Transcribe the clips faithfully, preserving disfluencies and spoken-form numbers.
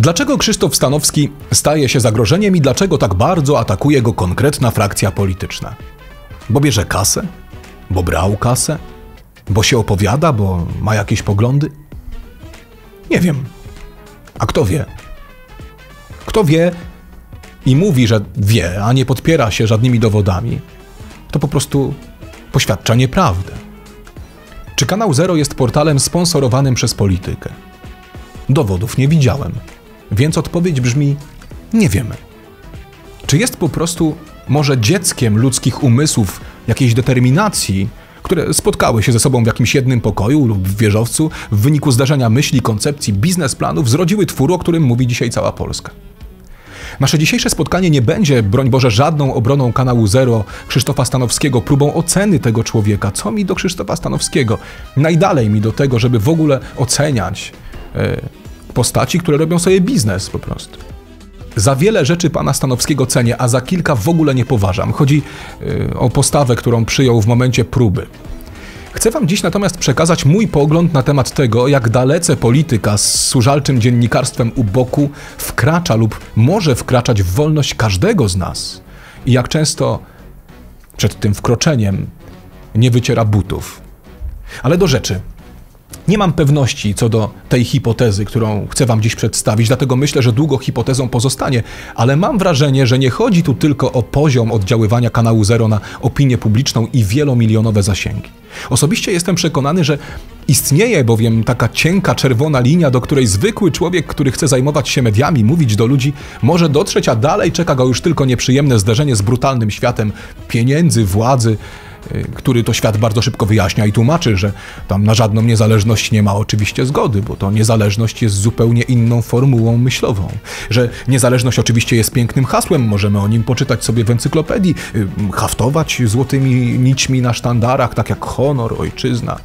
Dlaczego Krzysztof Stanowski staje się zagrożeniem i dlaczego tak bardzo atakuje go konkretna frakcja polityczna? Bo bierze kasę? Bo brał kasę? Bo się opowiada? Bo ma jakieś poglądy? Nie wiem. A kto wie? Kto wie i mówi, że wie, a nie podpiera się żadnymi dowodami, to po prostu poświadcza nieprawdę. Czy Kanał Zero jest portalem sponsorowanym przez politykę? Dowodów nie widziałem, więc odpowiedź brzmi: nie wiemy. Czy jest po prostu może dzieckiem ludzkich umysłów, jakiejś determinacji, które spotkały się ze sobą w jakimś jednym pokoju lub w wieżowcu, w wyniku zdarzenia myśli, koncepcji, biznesplanów zrodziły twór, o którym mówi dzisiaj cała Polska? Nasze dzisiejsze spotkanie nie będzie, broń Boże, żadną obroną Kanału Zero Krzysztofa Stanowskiego, próbą oceny tego człowieka. Co mi do Krzysztofa Stanowskiego? Najdalej mi do tego, żeby w ogóle oceniać e, postaci, które robią sobie biznes po prostu. Za wiele rzeczy pana Stanowskiego cenię, a za kilka w ogóle nie poważam. Chodzi e, o postawę, którą przyjął w momencie próby. Chcę wam dziś natomiast przekazać mój pogląd na temat tego, jak dalece polityka z służalczym dziennikarstwem u boku wkracza lub może wkraczać w wolność każdego z nas i jak często przed tym wkroczeniem nie wyciera butów. Ale do rzeczy. Nie mam pewności co do tej hipotezy, którą chcę wam dziś przedstawić, dlatego myślę, że długo hipotezą pozostanie, ale mam wrażenie, że nie chodzi tu tylko o poziom oddziaływania Kanału Zero na opinię publiczną i wielomilionowe zasięgi. Osobiście jestem przekonany, że istnieje bowiem taka cienka, czerwona linia, do której zwykły człowiek, który chce zajmować się mediami, mówić do ludzi, może dotrzeć, a dalej czeka go już tylko nieprzyjemne zderzenie z brutalnym światem pieniędzy, władzy, który to świat bardzo szybko wyjaśnia i tłumaczy, że tam na żadną niezależność nie ma oczywiście zgody, bo to niezależność jest zupełnie inną formułą myślową. Że niezależność oczywiście jest pięknym hasłem, możemy o nim poczytać sobie w encyklopedii, haftować złotymi nićmi na sztandarach, tak jak honor, ojczyzna.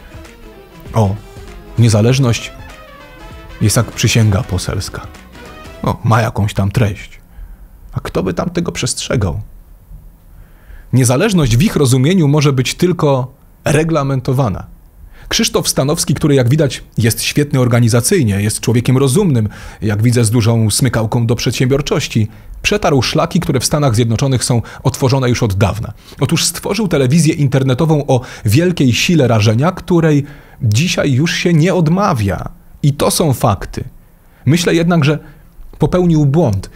O, niezależność jest jak przysięga poselska. O, ma jakąś tam treść. A kto by tam tego przestrzegał? Niezależność w ich rozumieniu może być tylko reglamentowana. Krzysztof Stanowski, który jak widać jest świetny organizacyjnie, jest człowiekiem rozumnym, jak widzę z dużą smykałką do przedsiębiorczości, przetarł szlaki, które w Stanach Zjednoczonych są otworzone już od dawna. Otóż stworzył telewizję internetową o wielkiej sile rażenia, której dzisiaj już się nie odmawia. I to są fakty. Myślę jednak, że popełnił błąd.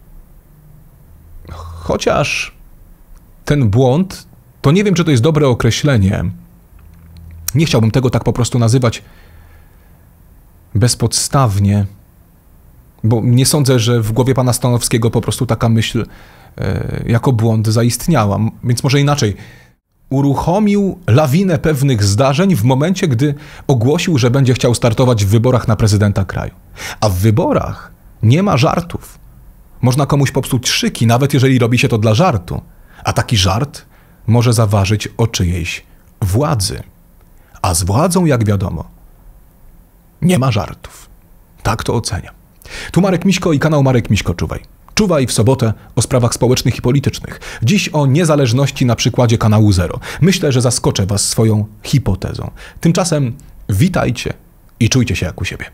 Chociaż ten błąd, to nie wiem, czy to jest dobre określenie. Nie chciałbym tego tak po prostu nazywać bezpodstawnie, bo nie sądzę, że w głowie pana Stanowskiego po prostu taka myśl e, jako błąd zaistniała. Więc może inaczej. Uruchomił lawinę pewnych zdarzeń w momencie, gdy ogłosił, że będzie chciał startować w wyborach na prezydenta kraju. A w wyborach nie ma żartów. Można komuś popsuć szyki, nawet jeżeli robi się to dla żartu. A taki żart może zaważyć o czyjejś władzy. A z władzą, jak wiadomo, nie ma żartów. Tak to oceniam. Tu Marek Miśko i kanał Marek Miśko Czuwaj. Czuwaj w sobotę o sprawach społecznych i politycznych. Dziś o niezależności na przykładzie Kanału Zero. Myślę, że zaskoczę was swoją hipotezą. Tymczasem witajcie i czujcie się jak u siebie.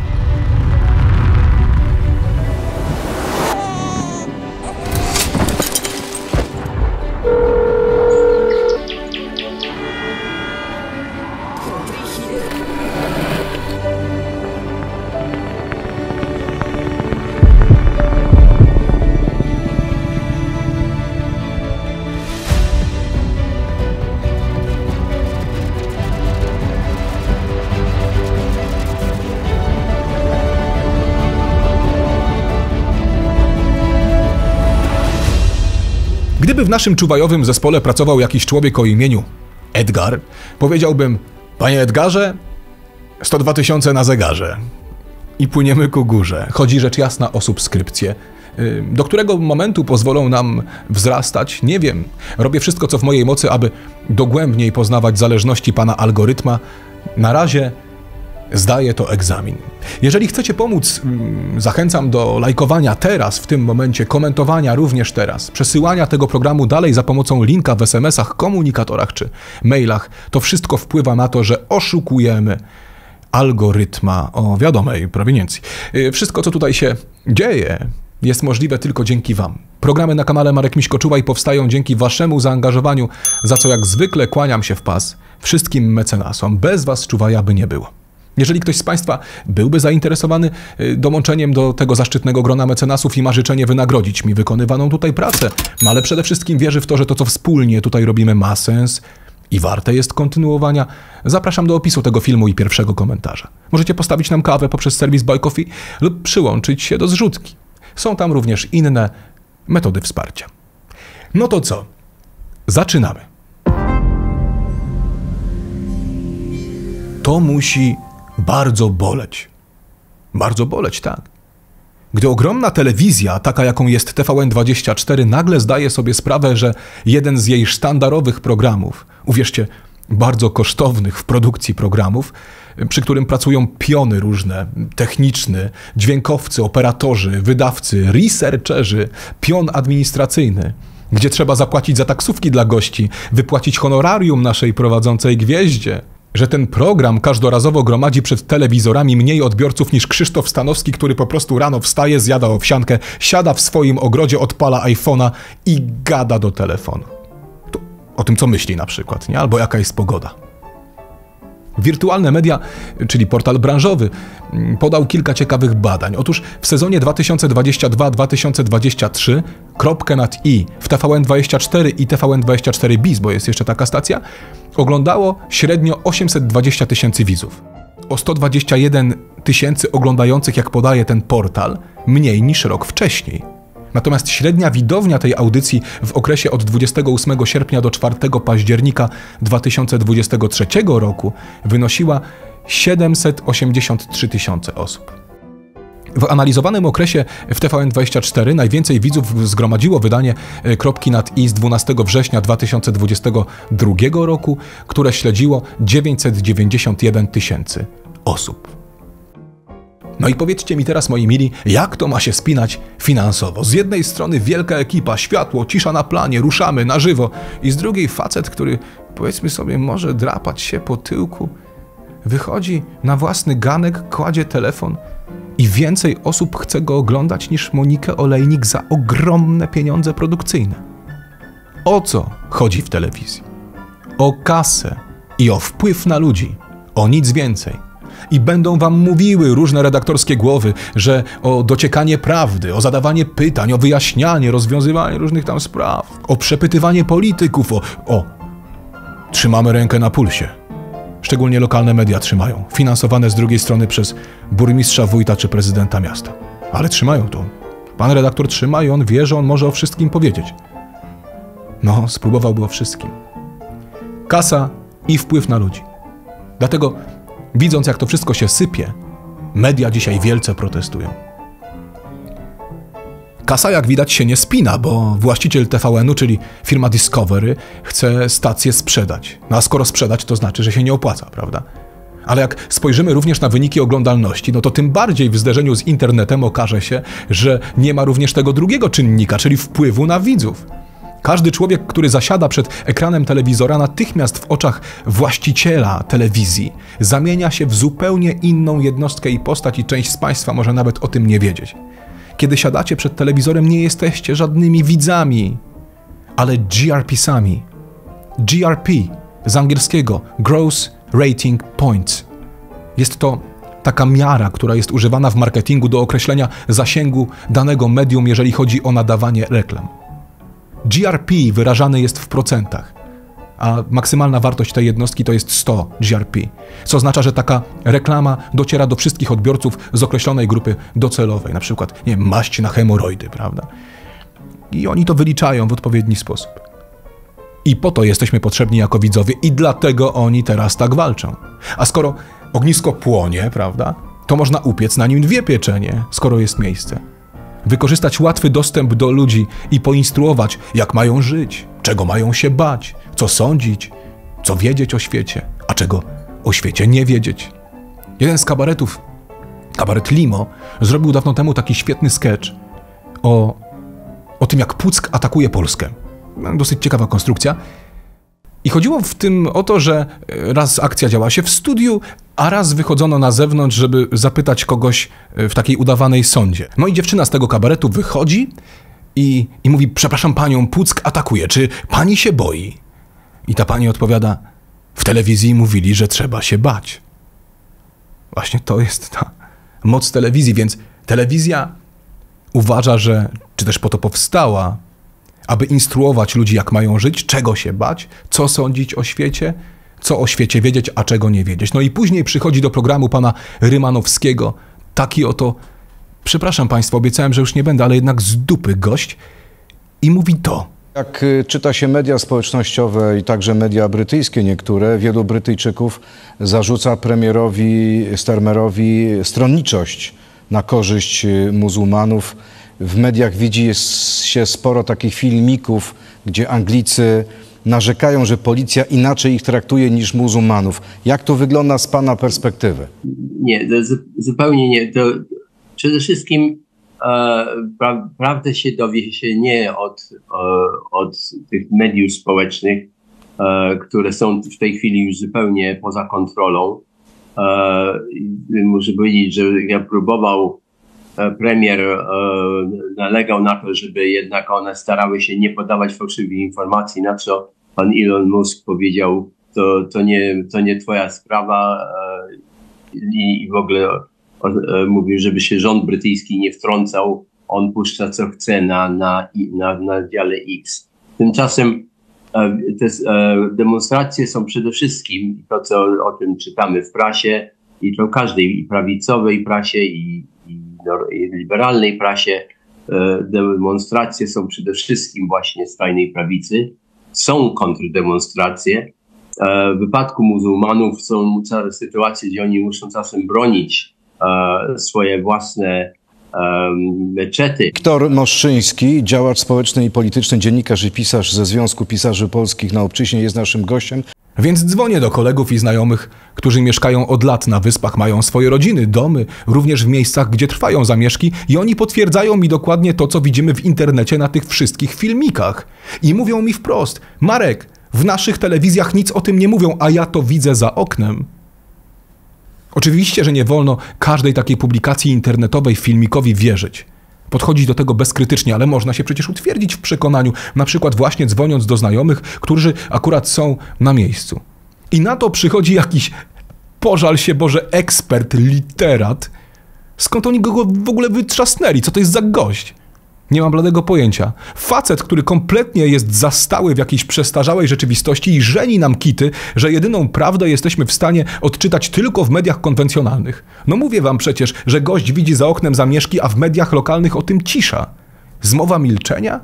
Gdyby w naszym czuwajowym zespole pracował jakiś człowiek o imieniu Edgar, powiedziałbym: panie Edgarze, sto dwa tysiące na zegarze. I płyniemy ku górze. Chodzi rzecz jasna o subskrypcję. Do którego momentu pozwolą nam wzrastać? Nie wiem. Robię wszystko, co w mojej mocy, aby dogłębniej poznawać zależności pana algorytma. Na razie zdaję to egzamin. Jeżeli chcecie pomóc, zachęcam do lajkowania teraz, w tym momencie, komentowania również teraz, przesyłania tego programu dalej za pomocą linka w es em esach, komunikatorach czy mailach. To wszystko wpływa na to, że oszukujemy algorytma o wiadomej prowiniencji. Wszystko, co tutaj się dzieje, jest możliwe tylko dzięki wam. Programy na kanale Marek Miśko-Czułaj powstają dzięki waszemu zaangażowaniu, za co jak zwykle kłaniam się w pas wszystkim mecenasom. Bez was Czuwaja by nie było. Jeżeli ktoś z państwa byłby zainteresowany dołączeniem do tego zaszczytnego grona mecenasów i ma życzenie wynagrodzić mi wykonywaną tutaj pracę, no ale przede wszystkim wierzy w to, że to, co wspólnie tutaj robimy, ma sens i warte jest kontynuowania, zapraszam do opisu tego filmu i pierwszego komentarza. Możecie postawić nam kawę poprzez serwis Buy Coffee lub przyłączyć się do zrzutki. Są tam również inne metody wsparcia. No to co? Zaczynamy. To musi bardzo boleć. Bardzo boleć, tak. Gdy ogromna telewizja, taka jaką jest T V N dwadzieścia cztery, nagle zdaje sobie sprawę, że jeden z jej sztandarowych programów, uwierzcie, bardzo kosztownych w produkcji programów, przy którym pracują piony różne, techniczny, dźwiękowcy, operatorzy, wydawcy, researcherzy, pion administracyjny, gdzie trzeba zapłacić za taksówki dla gości, wypłacić honorarium naszej prowadzącej gwieździe, że ten program każdorazowo gromadzi przed telewizorami mniej odbiorców niż Krzysztof Stanowski, który po prostu rano wstaje, zjada owsiankę, siada w swoim ogrodzie, odpala iPhone'a i gada do telefonu. To o tym, co myśli na przykład, nie? Albo jaka jest pogoda. Wirtualne Media, czyli portal branżowy, podał kilka ciekawych badań. Otóż w sezonie dwa tysiące dwudziestym drugim dwa tysiące dwudziestym trzecim kropkę nad i w T V N dwadzieścia cztery i T V N dwadzieścia cztery bis, bo jest jeszcze taka stacja, oglądało średnio osiemset dwadzieścia tysięcy widzów. O sto dwadzieścia jeden tysięcy oglądających, jak podaje ten portal, mniej niż rok wcześniej. Natomiast średnia widownia tej audycji w okresie od dwudziestego ósmego sierpnia do czwartego października dwa tysiące dwudziestego trzeciego roku wynosiła siedemset osiemdziesiąt trzy tysiące osób. W analizowanym okresie w T V N dwadzieścia cztery najwięcej widzów zgromadziło wydanie Kropki nad i z dwunastego września dwa tysiące dwudziestego drugiego roku, które śledziło dziewięćset dziewięćdziesiąt jeden tysięcy osób. No i powiedzcie mi teraz, moi mili, jak to ma się spinać finansowo? Z jednej strony wielka ekipa, światło, cisza na planie, ruszamy na żywo i z drugiej facet, który, powiedzmy sobie, może drapać się po tyłku, wychodzi na własny ganek, kładzie telefon i więcej osób chce go oglądać niż Monikę Olejnik za ogromne pieniądze produkcyjne. O co chodzi w telewizji? O kasę i o wpływ na ludzi, o nic więcej. I będą wam mówiły różne redaktorskie głowy, że o dociekanie prawdy, o zadawanie pytań, o wyjaśnianie, rozwiązywanie różnych tam spraw, o przepytywanie polityków, o... o trzymamy rękę na pulsie. Szczególnie lokalne media trzymają, finansowane z drugiej strony przez burmistrza, wójta czy prezydenta miasta. Ale trzymają to. Pan redaktor trzyma i on wie, że on może o wszystkim powiedzieć. No, spróbowałby o wszystkim. Kasa i wpływ na ludzi. Dlatego, widząc jak to wszystko się sypie, media dzisiaj wielce protestują. Kasa, jak widać, się nie spina, bo właściciel T V N-u, czyli firma Discovery, chce stację sprzedać. No a skoro sprzedać, to znaczy, że się nie opłaca, prawda? Ale jak spojrzymy również na wyniki oglądalności, no to tym bardziej w zderzeniu z internetem okaże się, że nie ma również tego drugiego czynnika, czyli wpływu na widzów. Każdy człowiek, który zasiada przed ekranem telewizora, natychmiast w oczach właściciela telewizji zamienia się w zupełnie inną jednostkę i postać i część z państwa może nawet o tym nie wiedzieć. Kiedy siadacie przed telewizorem, nie jesteście żadnymi widzami, ale G R P-sami. G R P z angielskiego Gross Rating Points. Jest to taka miara, która jest używana w marketingu do określenia zasięgu danego medium, jeżeli chodzi o nadawanie reklam. G R P wyrażany jest w procentach, a maksymalna wartość tej jednostki to jest sto G R P, co oznacza, że taka reklama dociera do wszystkich odbiorców z określonej grupy docelowej, na przykład, nie wiem, maść na hemoroidy, prawda? I oni to wyliczają w odpowiedni sposób. I po to jesteśmy potrzebni jako widzowie i dlatego oni teraz tak walczą. A skoro ognisko płonie, prawda, to można upiec na nim dwie pieczenie, skoro jest miejsce. Wykorzystać łatwy dostęp do ludzi i poinstruować, jak mają żyć, czego mają się bać, co sądzić, co wiedzieć o świecie, a czego o świecie nie wiedzieć. Jeden z kabaretów, kabaret Limo, zrobił dawno temu taki świetny sketch o, o tym, jak Puck atakuje Polskę. Dosyć ciekawa konstrukcja. I chodziło w tym o to, że raz akcja działa się w studiu, a raz wychodzono na zewnątrz, żeby zapytać kogoś w takiej udawanej sądzie. No i dziewczyna z tego kabaretu wychodzi i, i mówi, przepraszam panią, Puck atakuje, czy pani się boi? I ta pani odpowiada, w telewizji mówili, że trzeba się bać. Właśnie to jest ta moc telewizji, więc telewizja uważa, że, czy też po to powstała, aby instruować ludzi, jak mają żyć, czego się bać, co sądzić o świecie, co o świecie wiedzieć, a czego nie wiedzieć. No i później przychodzi do programu pana Rymanowskiego taki oto, przepraszam państwa, obiecałem, że już nie będę, ale jednak z dupy gość i mówi to. Jak czyta się media społecznościowe i także media brytyjskie niektóre, wielu Brytyjczyków zarzuca premierowi Starmerowi stronniczość na korzyść muzułmanów. W mediach widzi się sporo takich filmików, gdzie Anglicy narzekają, że policja inaczej ich traktuje niż muzułmanów. Jak to wygląda z pana perspektywy? Nie, zupełnie nie. To przede wszystkim e, pra, prawdę się dowie się nie od, e, od tych mediów społecznych, e, które są w tej chwili już zupełnie poza kontrolą. E, muszę powiedzieć, że ja próbował premier e, nalegał na to, żeby jednak one starały się nie podawać fałszywych informacji, na co pan Elon Musk powiedział, to, to, nie, to nie twoja sprawa e, i, i w ogóle e, mówił, żeby się rząd brytyjski nie wtrącał, on puszcza co chce na, na, na, na dziale X. Tymczasem e, te e, demonstracje są przede wszystkim, to co o tym czytamy w prasie i to każdej i prawicowej prasie i i liberalnej prasie, demonstracje są przede wszystkim właśnie skrajnej prawicy. Są kontrdemonstracje. W wypadku muzułmanów są sytuacje, gdzie oni muszą czasem bronić swoje własne meczety. Wiktor Moszczyński, działacz społeczny i polityczny, dziennikarz i pisarz ze Związku Pisarzy Polskich na Obczyźnie, jest naszym gościem. Więc dzwonię do kolegów i znajomych, którzy mieszkają od lat na wyspach, mają swoje rodziny, domy, również w miejscach, gdzie trwają zamieszki i oni potwierdzają mi dokładnie to, co widzimy w internecie na tych wszystkich filmikach. I mówią mi wprost, Marek, w naszych telewizjach nic o tym nie mówią, a ja to widzę za oknem. Oczywiście, że nie wolno każdej takiej publikacji internetowej, filmikowi wierzyć. Podchodzić do tego bezkrytycznie, ale można się przecież utwierdzić w przekonaniu, na przykład właśnie dzwoniąc do znajomych, którzy akurat są na miejscu. I na to przychodzi jakiś, pożal się Boże, ekspert, literat. Skąd oni go w ogóle wytrzasnęli? Co to jest za gość? Nie mam bladego pojęcia. Facet, który kompletnie jest zastały w jakiejś przestarzałej rzeczywistości i żeni nam kity, że jedyną prawdę jesteśmy w stanie odczytać tylko w mediach konwencjonalnych. No mówię wam przecież, że gość widzi za oknem zamieszki, a w mediach lokalnych o tym cisza. Zmowa milczenia?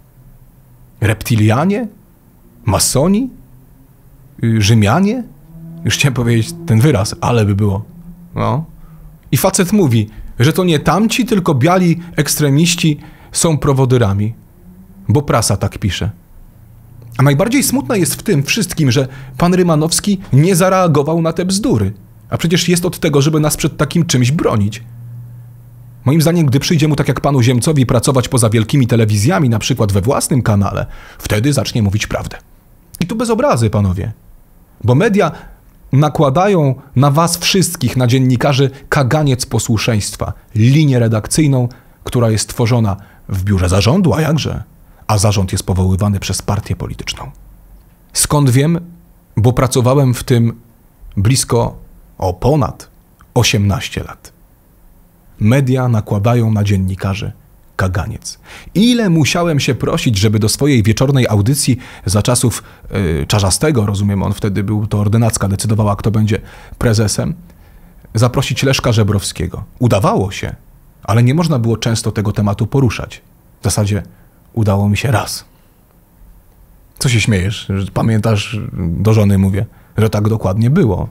Reptilianie? Masoni? Rzymianie? Już chciałem powiedzieć ten wyraz, ale by było. No. I facet mówi, że to nie tamci, tylko biali ekstremiści są prowodyrami, bo prasa tak pisze. A najbardziej smutne jest w tym wszystkim, że pan Rymanowski nie zareagował na te bzdury. A przecież jest od tego, żeby nas przed takim czymś bronić. Moim zdaniem, gdy przyjdzie mu tak jak panu Ziemcowi pracować poza wielkimi telewizjami, na przykład we własnym kanale, wtedy zacznie mówić prawdę. I tu bez obrazy, panowie. Bo media nakładają na was wszystkich, na dziennikarzy, kaganiec posłuszeństwa, linię redakcyjną, która jest tworzona w biurze zarządu, a jakże? A zarząd jest powoływany przez partię polityczną. Skąd wiem? Bo pracowałem w tym blisko, o ponad osiemnaście lat. Media nakładają na dziennikarzy kaganiec. Ile musiałem się prosić, żeby do swojej wieczornej audycji za czasów yy, Czarzastego, rozumiem, on wtedy był, to ordynacka decydowała, kto będzie prezesem, zaprosić Leszka Żebrowskiego. Udawało się, ale nie można było często tego tematu poruszać. W zasadzie udało mi się raz. Co się śmiejesz? Pamiętasz, do żony mówię, że tak dokładnie było.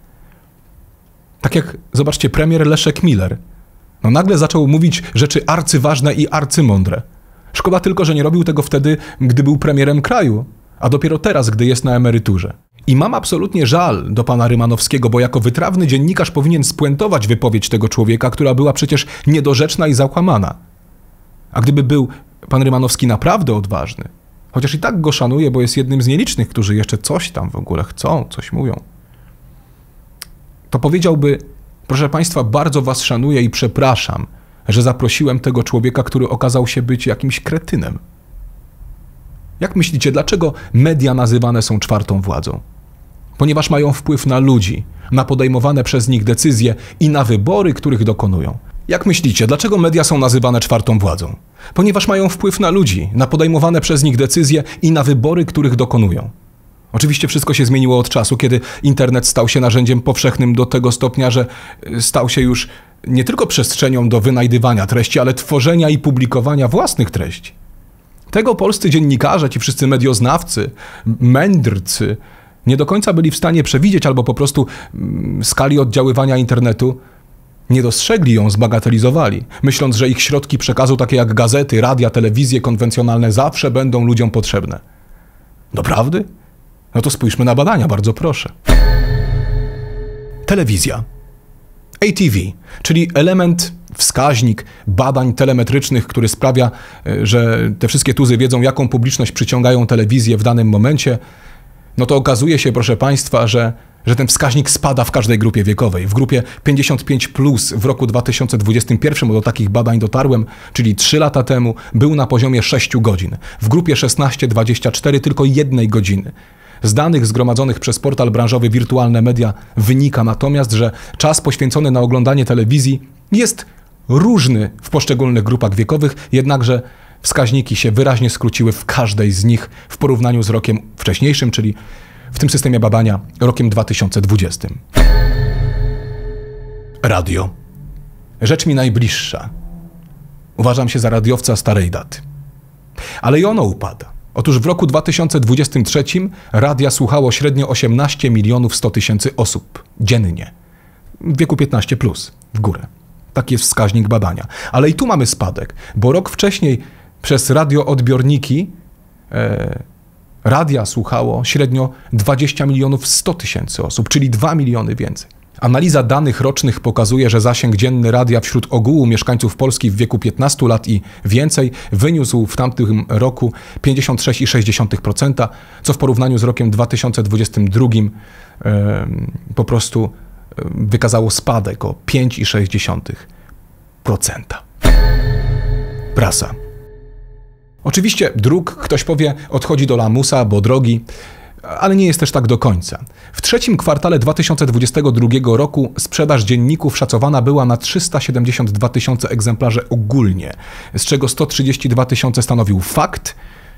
Tak jak, zobaczcie, premier Leszek Miller. No nagle zaczął mówić rzeczy arcyważne i arcymądre. Szkoda tylko, że nie robił tego wtedy, gdy był premierem kraju, a dopiero teraz, gdy jest na emeryturze. I mam absolutnie żal do pana Rymanowskiego, bo jako wytrawny dziennikarz powinien spuentować wypowiedź tego człowieka, która była przecież niedorzeczna i zakłamana. A gdyby był pan Rymanowski naprawdę odważny, chociaż i tak go szanuję, bo jest jednym z nielicznych, którzy jeszcze coś tam w ogóle chcą, coś mówią. to powiedziałby: proszę Państwa, bardzo Was szanuję i przepraszam, że zaprosiłem tego człowieka, który okazał się być jakimś kretynem. Jak myślicie, dlaczego media nazywane są czwartą władzą? Ponieważ mają wpływ na ludzi, na podejmowane przez nich decyzje i na wybory, których dokonują. Jak myślicie, dlaczego media są nazywane czwartą władzą? Ponieważ mają wpływ na ludzi, na podejmowane przez nich decyzje i na wybory, których dokonują. Oczywiście wszystko się zmieniło od czasu, kiedy internet stał się narzędziem powszechnym do tego stopnia, że stał się już nie tylko przestrzenią do wynajdywania treści, ale tworzenia i publikowania własnych treści. Tego polscy dziennikarze, ci wszyscy medioznawcy, mędrcy nie do końca byli w stanie przewidzieć albo po prostu skali oddziaływania internetu nie dostrzegli ją, zbagatelizowali, myśląc, że ich środki przekazu, takie jak gazety, radia, telewizje konwencjonalne, zawsze będą ludziom potrzebne. Doprawdy? No to spójrzmy na badania, bardzo proszę. Telewizja. A T V, czyli element, wskaźnik badań telemetrycznych, który sprawia, że te wszystkie tuzy wiedzą, jaką publiczność przyciągają telewizje w danym momencie, no to okazuje się, proszę Państwa, że, że ten wskaźnik spada w każdej grupie wiekowej. W grupie pięćdziesiąt pięć plus w roku dwa tysiące dwudziestym pierwszym, bo do takich badań dotarłem, czyli trzy lata temu, był na poziomie sześciu godzin. W grupie szesnaście dwadzieścia cztery tylko jednej godziny. Z danych zgromadzonych przez portal branżowy Wirtualne Media wynika natomiast, że czas poświęcony na oglądanie telewizji jest różny w poszczególnych grupach wiekowych, jednakże wskaźniki się wyraźnie skróciły w każdej z nich w porównaniu z rokiem wcześniejszym, czyli w tym systemie badania rokiem dwa tysiące dwudziestym. Radio. Rzecz mi najbliższa. Uważam się za radiowca starej daty. Ale i ono upada. Otóż w roku dwa tysiące dwudziestym trzecim radia słuchało średnio osiemnaście milionów sto tysięcy osób dziennie. W wieku piętnaście plus, w górę. Taki jest wskaźnik badania. Ale i tu mamy spadek, bo rok wcześniej przez radioodbiorniki e, radia słuchało średnio dwadzieścia milionów sto tysięcy osób, czyli dwa miliony więcej. Analiza danych rocznych pokazuje, że zasięg dzienny radia wśród ogółu mieszkańców Polski w wieku piętnastu lat i więcej wyniósł w tamtym roku pięćdziesiąt sześć przecinek sześć procent, co w porównaniu z rokiem dwa tysiące dwudziestym drugim e, po prostu wykazało spadek o pięć przecinek sześć procent. Prasa. Oczywiście dróg, ktoś powie, odchodzi do lamusa, bo drogi, ale nie jest też tak do końca. W trzecim kwartale dwa tysiące dwudziestego drugiego roku sprzedaż dzienników szacowana była na trzysta siedemdziesiąt dwa tysiące egzemplarzy ogólnie, z czego sto trzydzieści dwa tysiące stanowił Fakt,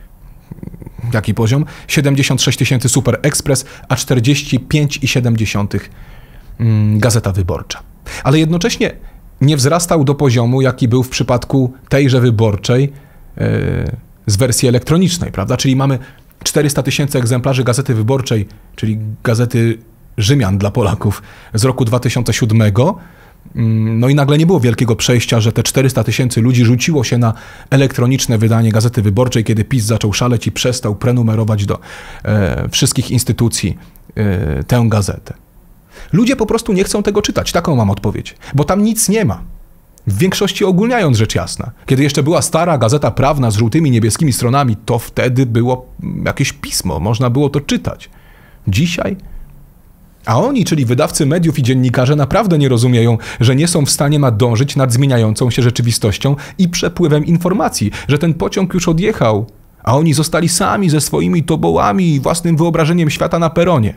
jaki poziom? siedemdziesiąt sześć tysięcy Super Express, a czterdzieści pięć przecinek siedem mm, Gazeta Wyborcza. Ale jednocześnie nie wzrastał do poziomu, jaki był w przypadku tejże Wyborczej yy, z wersji elektronicznej, prawda? Czyli mamy czterysta tysięcy egzemplarzy Gazety Wyborczej, czyli Gazety Rzymian dla Polaków z roku dwa tysiące siódmego. No i nagle nie było wielkiego przejścia, że te czterysta tysięcy ludzi rzuciło się na elektroniczne wydanie Gazety Wyborczej, kiedy PiS zaczął szaleć i przestał prenumerować do e, wszystkich instytucji e, tę gazetę. Ludzie po prostu nie chcą tego czytać, taką mam odpowiedź, bo tam nic nie ma. W większości ogólniając rzecz jasna. Kiedy jeszcze była stara Gazeta Prawna z żółtymi, niebieskimi stronami, to wtedy było jakieś pismo, można było to czytać. Dzisiaj? A oni, czyli wydawcy mediów i dziennikarze, naprawdę nie rozumieją, że nie są w stanie nadążyć nad zmieniającą się rzeczywistością i przepływem informacji, że ten pociąg już odjechał, a oni zostali sami ze swoimi tobołami i własnym wyobrażeniem świata na peronie.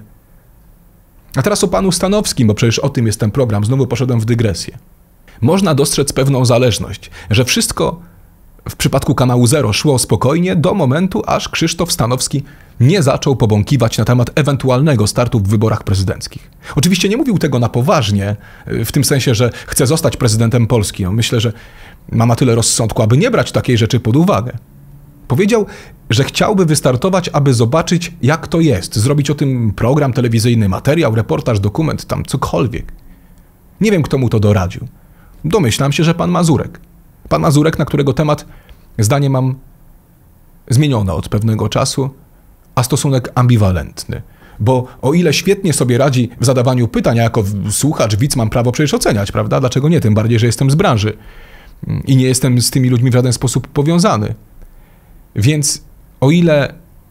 A teraz o panu Stanowskim, bo przecież o tym jest ten program, znowu poszedłem w dygresję. Można dostrzec pewną zależność, że wszystko w przypadku kanału Zero szło spokojnie do momentu, aż Krzysztof Stanowski nie zaczął pobąkiwać na temat ewentualnego startu w wyborach prezydenckich. Oczywiście nie mówił tego na poważnie, w tym sensie, że chce zostać prezydentem Polski. No myślę, że ma na tyle rozsądku, aby nie brać takiej rzeczy pod uwagę. Powiedział, że chciałby wystartować, aby zobaczyć, jak to jest, zrobić o tym program telewizyjny, materiał, reportaż, dokument, tam cokolwiek. Nie wiem, kto mu to doradził. Domyślam się, że pan Mazurek. Pan Mazurek, na którego temat zdanie mam zmienione od pewnego czasu, a stosunek ambiwalentny. Bo o ile świetnie sobie radzi w zadawaniu pytań, a jako słuchacz, widz mam prawo przecież oceniać, prawda? Dlaczego nie? Tym bardziej, że jestem z branży i nie jestem z tymi ludźmi w żaden sposób powiązany. Więc o ile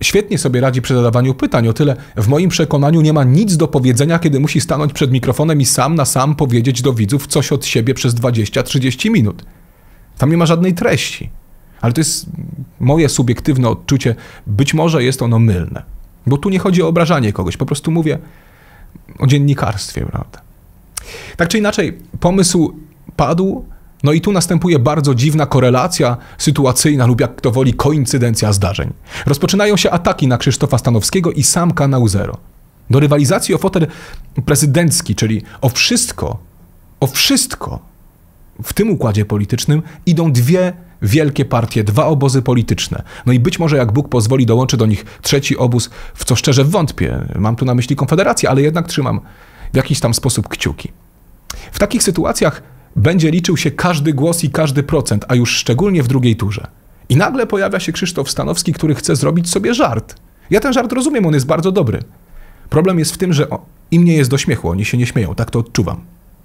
świetnie sobie radzi przy zadawaniu pytań, o tyle w moim przekonaniu nie ma nic do powiedzenia, kiedy musi stanąć przed mikrofonem i sam na sam powiedzieć do widzów coś od siebie przez dwadzieścia trzydzieści minut. Tam nie ma żadnej treści. Ale to jest moje subiektywne odczucie. Być może jest ono mylne. Bo tu nie chodzi o obrażanie kogoś. Po prostu mówię o dziennikarstwie, prawda? Tak czy inaczej, pomysł padł. No i tu następuje bardzo dziwna korelacja sytuacyjna lub jak kto woli koincydencja zdarzeń. Rozpoczynają się ataki na Krzysztofa Stanowskiego i sam Kanał Zero. Do rywalizacji o fotel prezydencki, czyli o wszystko, o wszystko w tym układzie politycznym idą dwie wielkie partie, dwa obozy polityczne. No i być może jak Bóg pozwoli dołączy do nich trzeci obóz, w co szczerze wątpię. Mam tu na myśli Konfederację, ale jednak trzymam w jakiś tam sposób kciuki. W takich sytuacjach będzie liczył się każdy głos i każdy procent, a już szczególnie w drugiej turze. I nagle pojawia się Krzysztof Stanowski, który chce zrobić sobie żart. Ja ten żart rozumiem, on jest bardzo dobry. Problem jest w tym, że im nie jest do śmiechu, oni się nie śmieją, tak to odczuwam.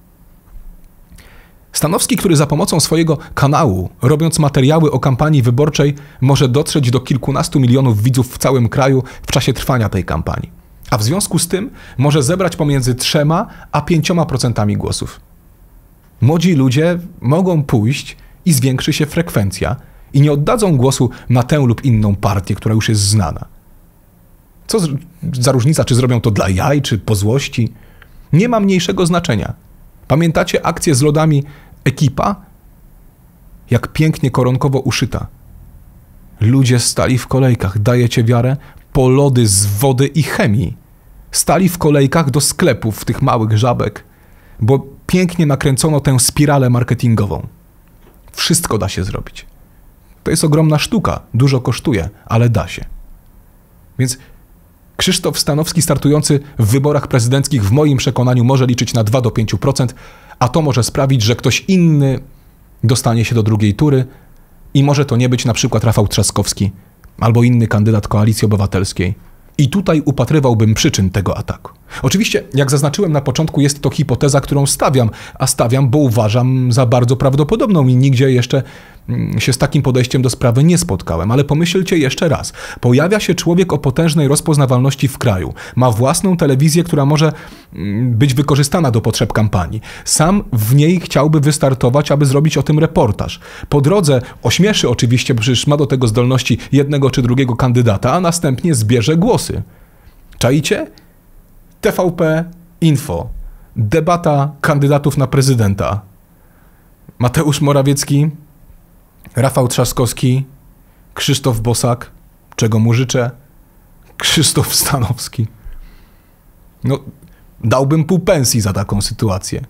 Stanowski, który za pomocą swojego kanału, robiąc materiały o kampanii wyborczej, może dotrzeć do kilkunastu milionów widzów w całym kraju w czasie trwania tej kampanii. A w związku z tym może zebrać pomiędzy trzema a pięcioma procentami głosów. Młodzi ludzie mogą pójść i zwiększy się frekwencja i nie oddadzą głosu na tę lub inną partię, która już jest znana. Co za różnica, czy zrobią to dla jaj, czy po złości? Nie ma mniejszego znaczenia. Pamiętacie akcję z lodami Ekipa? Jak pięknie koronkowo uszyta. Ludzie stali w kolejkach, dajecie wiarę, po lody z wody i chemii. Stali w kolejkach do sklepów tych małych żabek, bo pięknie nakręcono tę spiralę marketingową. Wszystko da się zrobić. To jest ogromna sztuka, dużo kosztuje, ale da się. Więc Krzysztof Stanowski startujący w wyborach prezydenckich w moim przekonaniu może liczyć na dwa do pięciu procent, a to może sprawić, że ktoś inny dostanie się do drugiej tury i może to nie być na przykład Rafał Trzaskowski albo inny kandydat Koalicji Obywatelskiej. I tutaj upatrywałbym przyczyn tego ataku. Oczywiście, jak zaznaczyłem na początku, jest to hipoteza, którą stawiam, a stawiam, bo uważam za bardzo prawdopodobną i nigdzie jeszcze się z takim podejściem do sprawy nie spotkałem. Ale pomyślcie jeszcze raz. Pojawia się człowiek o potężnej rozpoznawalności w kraju. Ma własną telewizję, która może być wykorzystana do potrzeb kampanii. Sam w niej chciałby wystartować, aby zrobić o tym reportaż. Po drodze ośmieszy oczywiście, bo przecież ma do tego zdolności jednego czy drugiego kandydata, a następnie zbierze głosy. Czaicie? T V P Info. Debata kandydatów na prezydenta. Mateusz Morawiecki, Rafał Trzaskowski, Krzysztof Bosak, czego mu życzę, Krzysztof Stanowski. No, dałbym pół pensji za taką sytuację.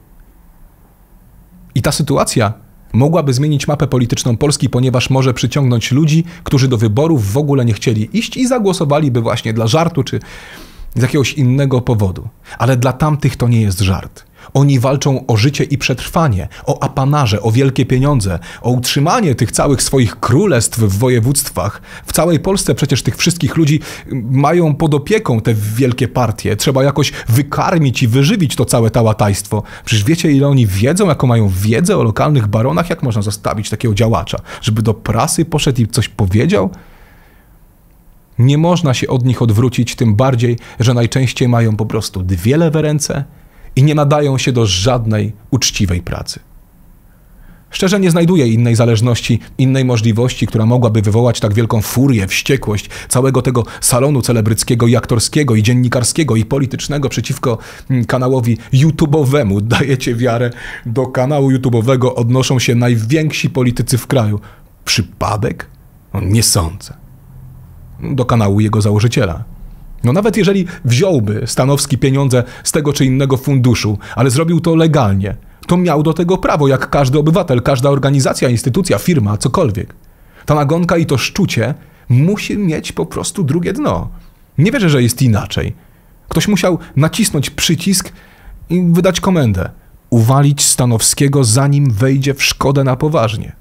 I ta sytuacja mogłaby zmienić mapę polityczną Polski, ponieważ może przyciągnąć ludzi, którzy do wyborów w ogóle nie chcieli iść i zagłosowaliby właśnie dla żartu czy z jakiegoś innego powodu. Ale dla tamtych to nie jest żart. Oni walczą o życie i przetrwanie, o apanarze, o wielkie pieniądze, o utrzymanie tych całych swoich królestw w województwach. W całej Polsce przecież tych wszystkich ludzi mają pod opieką te wielkie partie. Trzeba jakoś wykarmić i wyżywić to całe tałatajstwo. Przecież wiecie, ile oni wiedzą, jaką mają wiedzę o lokalnych baronach? Jak można zostawić takiego działacza? Żeby do prasy poszedł i coś powiedział? Nie można się od nich odwrócić, tym bardziej, że najczęściej mają po prostu dwie lewe ręce i nie nadają się do żadnej uczciwej pracy. Szczerze nie znajduję innej zależności, innej możliwości, która mogłaby wywołać tak wielką furię, wściekłość całego tego salonu celebryckiego i aktorskiego, i dziennikarskiego, i politycznego przeciwko kanałowi YouTube'owemu. Dajecie wiarę, do kanału YouTube'owego odnoszą się najwięksi politycy w kraju. Przypadek? No, nie sądzę. Do kanału jego założyciela. No nawet jeżeli wziąłby Stanowski pieniądze z tego czy innego funduszu, ale zrobił to legalnie, to miał do tego prawo, jak każdy obywatel, każda organizacja, instytucja, firma, cokolwiek. Ta nagonka i to szczucie musi mieć po prostu drugie dno. Nie wierzę, że jest inaczej. Ktoś musiał nacisnąć przycisk i wydać komendę. Uwalić Stanowskiego, zanim wejdzie w szkodę na poważnie.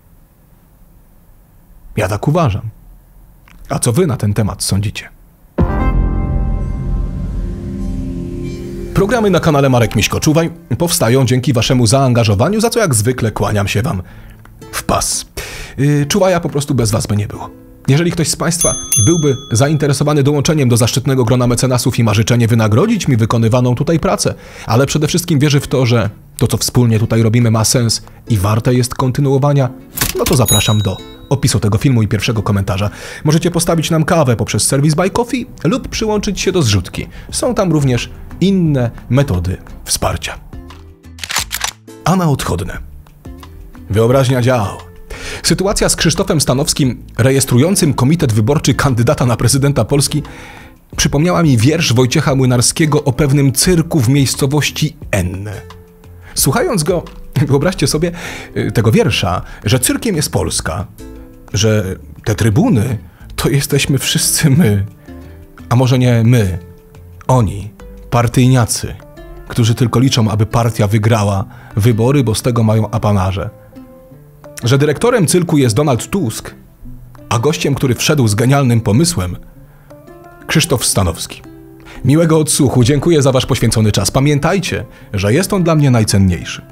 Ja tak uważam. A co wy na ten temat sądzicie? Programy na kanale Marek Miśko Czuwaj powstają dzięki waszemu zaangażowaniu, za co jak zwykle kłaniam się wam w pas. Yy, Czuwaja po prostu bez was by nie było. Jeżeli ktoś z Państwa byłby zainteresowany dołączeniem do zaszczytnego grona mecenasów i ma życzenie wynagrodzić mi wykonywaną tutaj pracę, ale przede wszystkim wierzy w to, że to, co wspólnie tutaj robimy, ma sens i warte jest kontynuowania, no to zapraszam do opisu tego filmu i pierwszego komentarza. Możecie postawić nam kawę poprzez serwis Buy Coffee lub przyłączyć się do zrzutki. Są tam również inne metody wsparcia. A na odchodne. Wyobraźnia działa. Sytuacja z Krzysztofem Stanowskim, rejestrującym komitet wyborczy kandydata na prezydenta Polski, przypomniała mi wiersz Wojciecha Młynarskiego o pewnym cyrku w miejscowości N. Słuchając go, wyobraźcie sobie tego wiersza, że cyrkiem jest Polska, że te trybuny to jesteśmy wszyscy my, a może nie my, oni, partyjniacy, którzy tylko liczą, aby partia wygrała wybory, bo z tego mają apanarze. Że dyrektorem cyrku jest Donald Tusk, a gościem, który wszedł z genialnym pomysłem, Krzysztof Stanowski. Miłego odsłuchu, dziękuję za wasz poświęcony czas. Pamiętajcie, że jest on dla mnie najcenniejszy.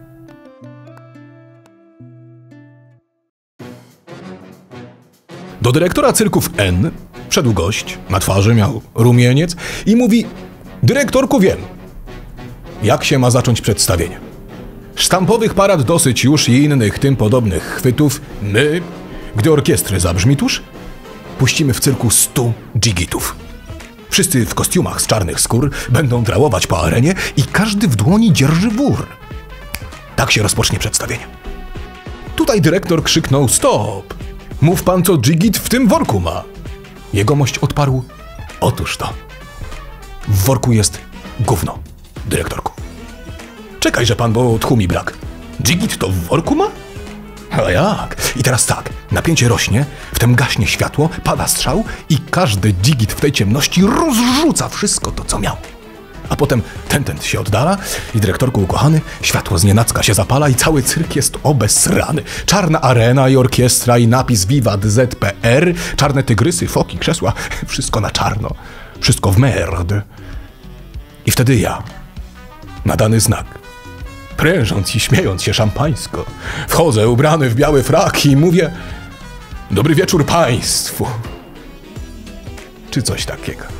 Do dyrektora cyrków N wszedł gość, na twarzy miał rumieniec i mówi: dyrektorku, wiem, jak się ma zacząć przedstawienie. Sztampowych parad dosyć już i innych tym podobnych chwytów. My, gdy orkiestry zabrzmi tuż, puścimy w cyrku stu dżigitów. Wszyscy w kostiumach z czarnych skór będą drałować po arenie i każdy w dłoni dzierży wór. Tak się rozpocznie przedstawienie. Tutaj dyrektor krzyknął: stop! Mów pan, co dżigit w tym worku ma. Jegomość odparł: otóż to. W worku jest gówno, dyrektorku. Czekajże pan, bo tchu mi brak. Dżigit to w worku ma? A jak? I teraz tak, napięcie rośnie, wtem gaśnie światło, pada strzał i każdy dżigit w tej ciemności rozrzuca wszystko to, co miał. A potem ten ten się oddala i dyrektorku ukochany, światło znienacka się zapala i cały cyrk jest obesrany. Czarna arena i orkiestra i napis Wiwat Z P R, czarne tygrysy, foki, krzesła, wszystko na czarno, wszystko w merde. I wtedy ja, na dany znak, prężąc i śmiejąc się szampańsko, wchodzę ubrany w biały frak i mówię: dobry wieczór państwu. Czy coś takiego.